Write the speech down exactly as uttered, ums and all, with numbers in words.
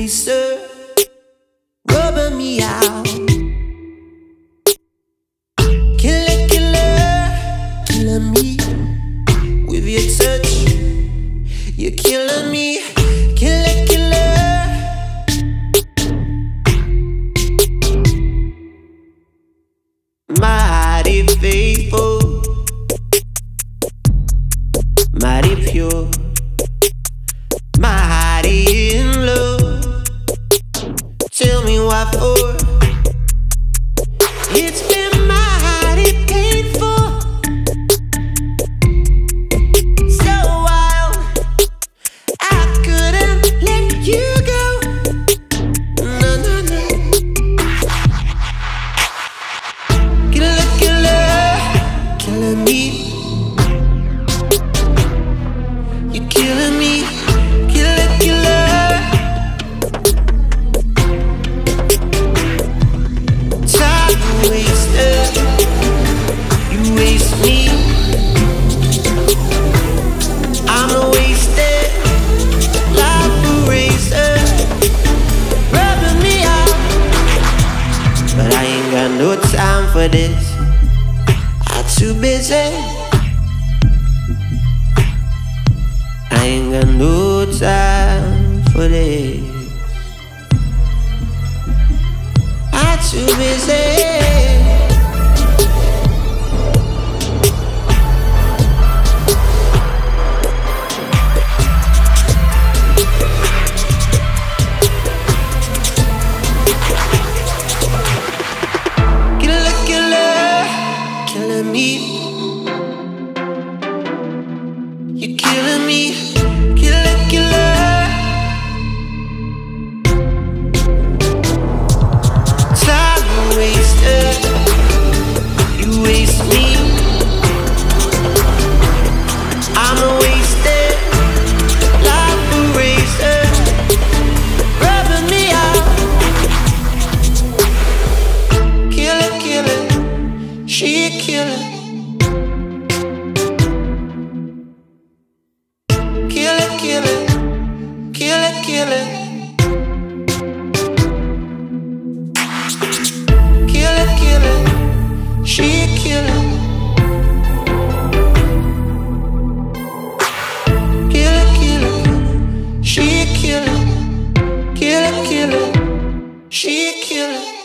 eraser, rubbing me out. Killer, killer, killing me with your touch. You're killing me, killer, killer. Mighty faithful, mighty pure, mighty in love. Tell me why for? It's been mighty painful, so wild. I couldn't let you go. No, no, no. Killer, killer, killing me. You're killing me, killer, killer. Time wasted, you waste me. I'm a wasted life eraser, rubbing me out. But I ain't got no time for this. I'm too busy. I ain't got no time for this. I'm too busy. Killer, killer, killing me. You're killing me, killer, killer. Time wasted, you waste me. I'm a wasted life eraser, rubbing me out. Killer, killer, she a killer. Killer, killer, killer, killer. Killer, killer, she a killer. Killer, killer, she a killer. Killer, killer, she a killer.